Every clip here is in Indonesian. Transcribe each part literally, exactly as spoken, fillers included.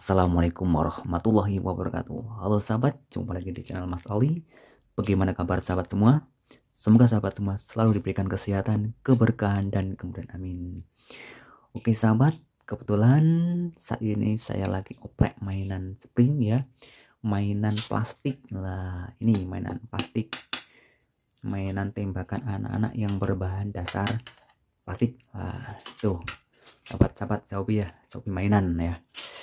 Assalamualaikum warahmatullahi wabarakatuh. Halo sahabat, jumpa lagi di channel Mas Ali. Bagaimana kabar sahabat semua? Semoga sahabat semua selalu diberikan kesehatan, keberkahan, dan kemudian amin. Oke sahabat, kebetulan saat ini saya lagi oprek mainan spring ya. Mainan plastik lah, ini mainan plastik. Mainan tembakan anak-anak yang berbahan dasar plastik. Nah, tuh sahabat-sahabat Shopee ya, Shopee mainan ya.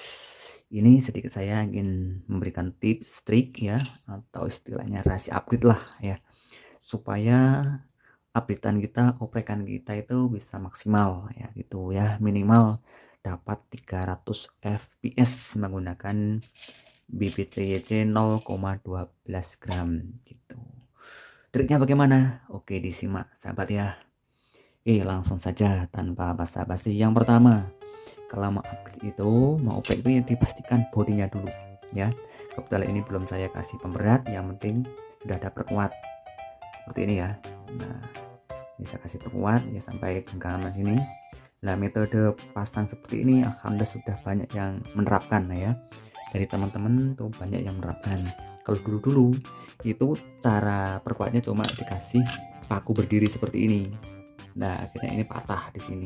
Ini sedikit saya ingin memberikan tips trik ya, atau istilahnya rahasia upgrade lah ya, supaya updatean kita, oprekan kita itu bisa maksimal ya gitu ya, minimal dapat tiga ratus F P S menggunakan B B T Y C nol koma dua belas gram gitu. Triknya bagaimana? Oke, disimak sahabat ya. Oke, langsung saja tanpa basa-basi. Yang pertama, kalau mau upgrade itu, mau oprek itu ya dipastikan bodinya dulu ya. Kebetulan ini belum saya kasih pemberat, yang penting sudah ada perkuat seperti ini ya. Nah, ini saya kasih perkuat ya sampai genggaman sini. Nah, metode pasang seperti ini alhamdulillah sudah banyak yang menerapkan ya. Dari teman-teman tuh banyak yang menerapkan. Kalau dulu-dulu itu cara perkuatnya cuma dikasih paku berdiri seperti ini. Nah, akhirnya ini patah di sini.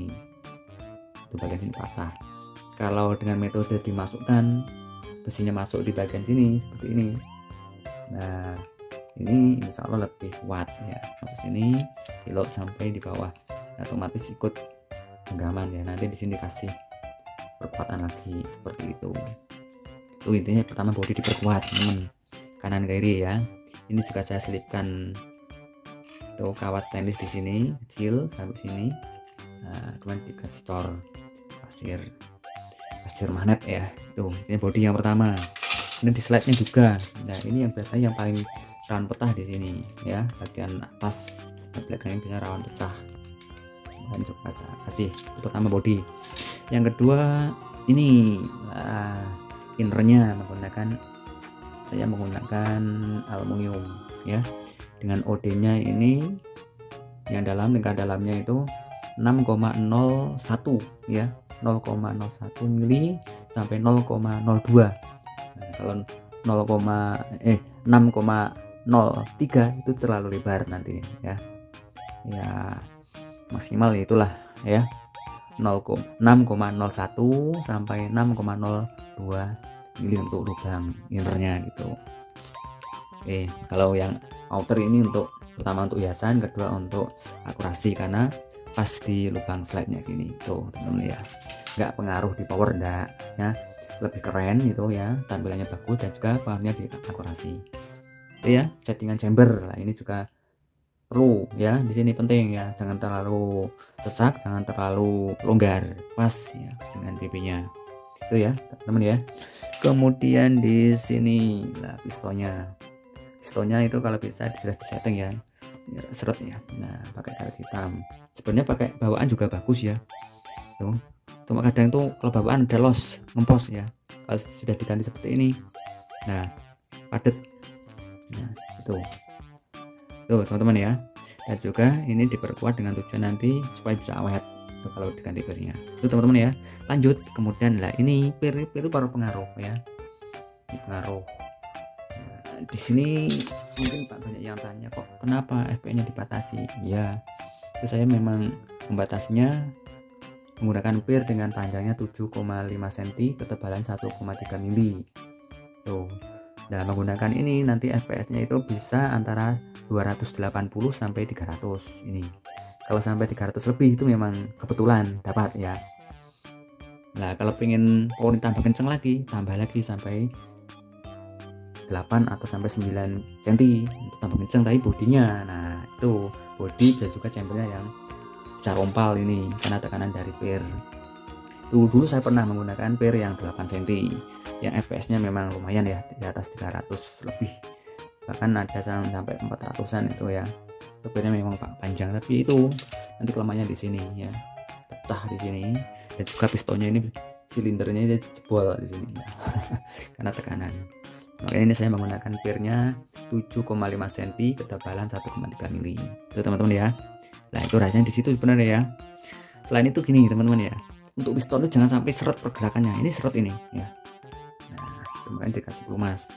Itu bagian sini patah. Kalau dengan metode dimasukkan besinya masuk di bagian sini seperti ini, nah ini insya Allah lebih kuat ya. Masuk sini, pilot sampai di bawah, nah, otomatis ikut genggaman ya. Nanti di sini kasih perkuatan lagi seperti itu. Itu intinya pertama bodi diperkuat teman, kanan kiri ya. Ini juga saya selipkan tuh kawat stainless di sini kecil sampai sini. Nah, kemudian dikasih cor pasir pasir magnet ya. Itu ini bodi yang pertama. Ini di slide nya juga. Nah, ini yang biasanya yang paling rawan pecah di sini ya, bagian atas dan belakang ini bisa rawan pecah. Dan juga kasih itu pertama bodi. Yang kedua ini uh, innernya menggunakan saya menggunakan aluminium ya, dengan O D nya ini yang dalam lingkar dalamnya itu enam koma nol satu ya, nol koma nol satu mili sampai nol koma nol dua. Nah, kalau nol, eh enam koma nol tiga itu terlalu lebar nanti ya. Ya maksimal itulah ya, enam koma nol satu sampai enam koma nol dua mili untuk lubang innernya gitu. Oke, kalau yang outer ini untuk pertama untuk hiasan, kedua untuk akurasi karena pas di lubang slide nya gini tuh teman-teman ya, nggak pengaruh di power enggak ya, lebih keren gitu ya, tampilannya bagus dan juga pengaruhnya di akurasi. Oke ya, settingan chamber lah ini juga perlu ya, di sini penting ya, jangan terlalu sesak, jangan terlalu longgar, pas ya dengan B B nya itu ya teman-teman ya. Kemudian di sini lah pistonnya pistonnya itu kalau bisa di setting ya, seret ya. Nah, pakai karet hitam. Sebenarnya pakai bawaan juga bagus ya. Tuh. Cuma kadang tuh kalau bawaan ada los, ngempos ya. Kalau sudah diganti seperti ini, nah padet. Nah, itu. Tuh, teman-teman ya. Dan juga ini diperkuat dengan tujuan nanti supaya bisa awet. Tuh, kalau diganti pirnya. Itu teman-teman ya. Lanjut, kemudian lah ini pir-pir baru pengaruh ya. Ini pengaruh. Di sini mungkin Pak banyak yang tanya kok kenapa F P S nya dibatasi ya, itu saya memang membatasinya menggunakan pir dengan panjangnya tujuh koma lima sentimeter, ketebalan satu koma tiga mili tuh. Nah, menggunakan ini nanti F P S nya itu bisa antara dua ratus delapan puluh sampai tiga ratus. Ini kalau sampai tiga ratus lebih itu memang kebetulan dapat ya. Nah, kalau pengen power tambah kenceng lagi, tambah lagi sampai delapan atau sampai sembilan sentimeter untuk tambah kencang tapi bodinya. Nah, itu bodi bisa juga chambernya yang bisa rompal ini karena tekanan dari pir. Tuh, dulu saya pernah menggunakan pir yang delapan sentimeter yang F P S nya memang lumayan ya, di atas tiga ratus lebih, bahkan ada sampai empat ratusan itu ya. Pirnya memang panjang tapi itu nanti kelemahannya di sini ya, pecah di sini. Dan juga pistonnya ini silindernya ini jebol di sini ya. Karena tekanan. Makanya ini saya menggunakan pirnya tujuh koma lima sentimeter, ketebalan satu koma tiga mili. Itu teman-teman ya. Nah, itu rasanya di situ sebenarnya ya. Selain itu gini teman-teman ya, untuk piston itu jangan sampai seret pergerakannya. Ini seret ini ya. kemudian dikasih pelumas.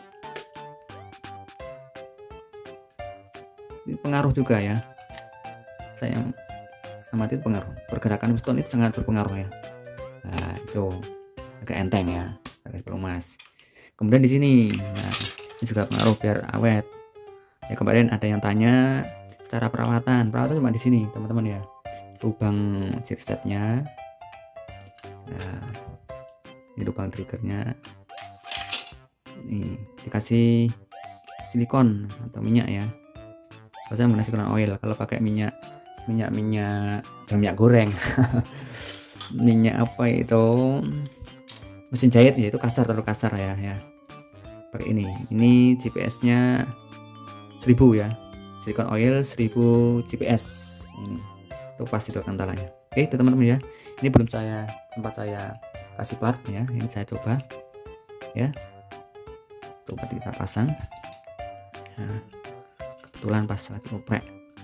Ini pengaruh juga ya, saya amati pengaruh pergerakan piston itu sangat berpengaruh ya. Nah itu agak enteng ya, agak pelumas. Kemudian di sini, nah ini juga pengaruh biar awet. Ya kemarin ada yang tanya cara perawatan, perawatan cuma di sini teman-teman ya. Lubang setnya, nah ini lubang triggernya, nih dikasih silikon atau minyak ya. Kalau saya menggunakan silikon oil, kalau pakai minyak minyak minyak jangan minyak goreng minyak apa itu mesin jahit ya, itu kasar, terlalu kasar ya ya pakai ini. Ini G P S nya seribu ya, silikon oil seribu G P S, ini itu pas itu kantalannya. Oke itu teman-teman ya, ini belum saya tempat saya kasih plat ya, ini saya coba ya, coba kita pasang. Nah, kebetulan pas lagi oprek,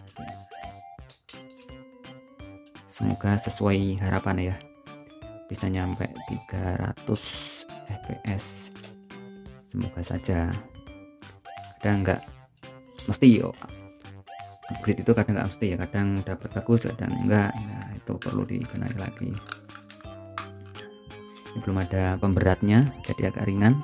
semoga sesuai harapan ya, bisa nyampe tiga ratus F P S, semoga saja. Kadang enggak mesti yo, upgrade itu kadang nggak mesti ya, kadang dapat bagus kadang enggak. Nah itu perlu dibenahi lagi. Ini belum ada pemberatnya jadi agak ringan.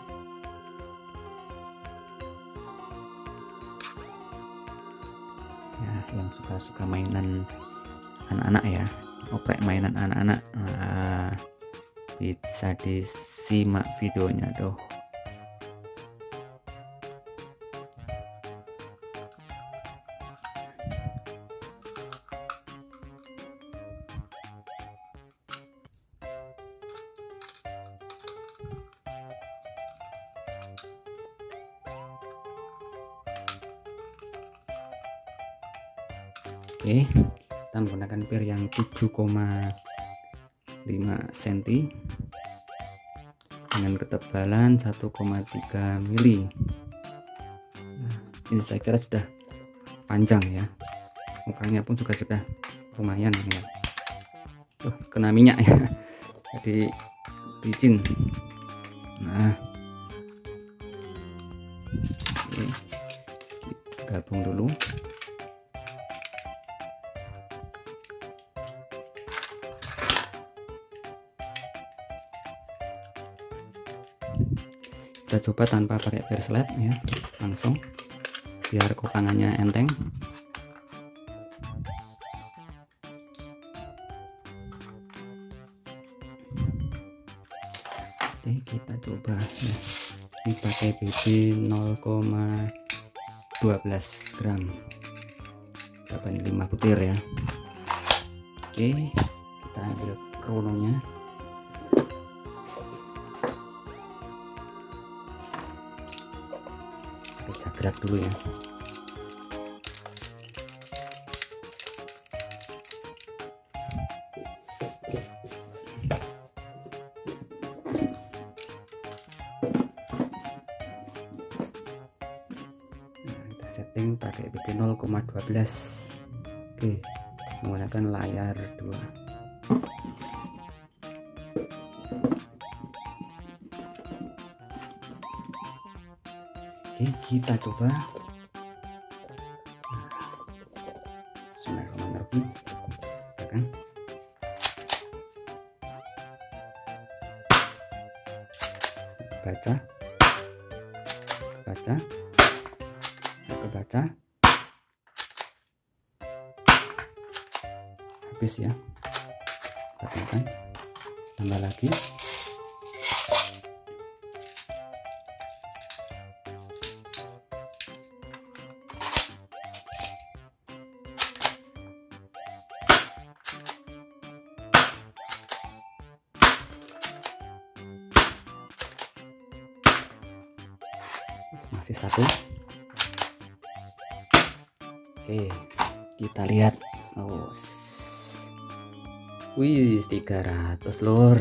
Ya yang suka-suka mainan anak-anak ya, oprek mainan anak-anak, nah, bisa disimak videonya tuh. Oke, kita menggunakan pir yang tujuh koma lima sentimeter dengan ketebalan satu koma tiga mili. Nah, ini saya kira sudah panjang ya, mukanya pun juga sudah lumayan ya. Tuh, kena minyak ya, jadi licin. Nah, oke, gabung dulu. Kita coba tanpa pakai perslet ya, langsung biar kokangannya enteng. Oke kita coba ya, ini pakai B B nol koma satu dua gram, berapa ini, lima butir ya. Oke kita ambil krononya. Kita gerak dulu ya. Nah, kita setting pakai B B nol koma satu dua. Oke, menggunakan layar dua. Oke, kita coba. Bismillahirrahmanirrahim. Tekan. Baca. Baca. Kebaca. Habis ya. Tekan. Tambah lagi. Masih satu. Oke, kita lihat. Oh, wih, tiga ratus lur.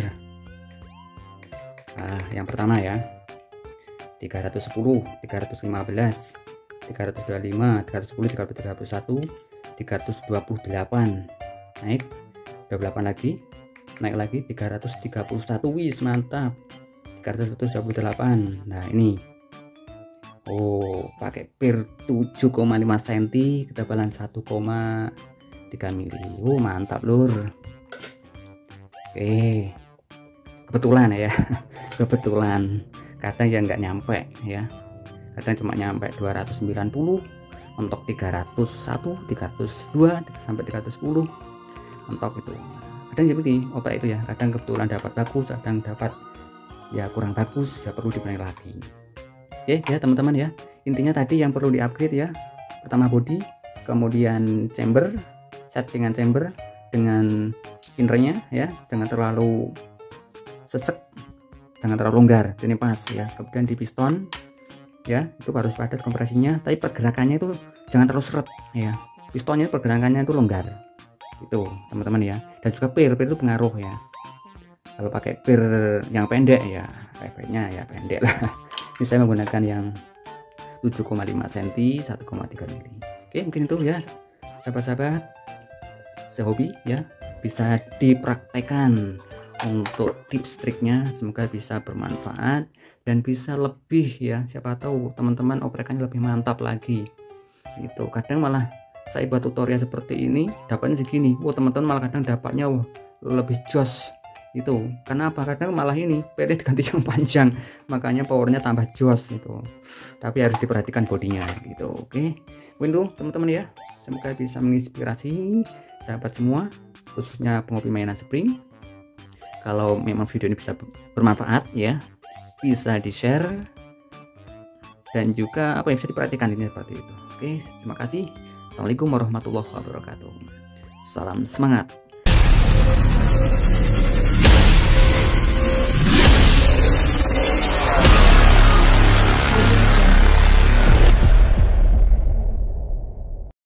Nah, yang pertama ya, tiga ratus sepuluh, tiga ratus lima belas, tiga ratus dua puluh lima, tiga ratus sepuluh, tiga ratus tiga puluh satu, tiga ratus dua puluh delapan, naik dua puluh delapan lagi, naik lagi tiga ratus tiga puluh satu. Wis mantap, tiga ratus dua puluh delapan. Nah ini, oh pakai pir tujuh koma lima sentimeter, ketebalan satu koma tiga milimeter. Oh mantap lur. Oke, kebetulan ya kebetulan, kadang ya nggak nyampe ya, kadang cuma nyampe dua ratus sembilan puluh, mentok tiga ratus satu, tiga ratus dua sampai tiga ratus sepuluh mentok itu. Kadang seperti oprek itu ya, kadang kebetulan dapat bagus, kadang dapat ya kurang bagus, ya perlu dibenahi lagi. Oke ya teman-teman ya, intinya tadi yang perlu di upgrade ya, pertama body, kemudian chamber, settingan chamber dengan innernya ya, jangan terlalu sesek, jangan terlalu longgar, ini pas ya. Kemudian di piston ya, itu harus padat kompresinya, tapi pergerakannya itu jangan terlalu seret ya, pistonnya pergerakannya itu longgar itu teman-teman ya. Dan juga pir, pir itu pengaruh ya, kalau pakai pir yang pendek ya efeknya ya pendek lah. Ini saya menggunakan yang tujuh koma lima sentimeter, satu koma tiga milimeter. Oke, mungkin itu ya sahabat-sahabat sehobi ya, bisa dipraktekkan untuk tips triknya, semoga bisa bermanfaat dan bisa lebih ya, siapa tahu teman-teman oprekannya lebih mantap lagi itu. Kadang malah saya buat tutorial seperti ini dapatnya segini, wah teman-teman malah kadang dapatnya wah, lebih jos itu. Kenapa? Kadang malah ini P T diganti yang panjang, makanya powernya tambah jos itu, tapi harus diperhatikan bodinya gitu. Oke, itu teman-teman ya, semoga bisa menginspirasi sahabat semua, khususnya penghobi mainan spring. Kalau memang video ini bisa bermanfaat ya, bisa di share dan juga apa yang bisa diperhatikan ini seperti itu. Oke, terima kasih. Assalamualaikum warahmatullahi wabarakatuh. Salam semangat.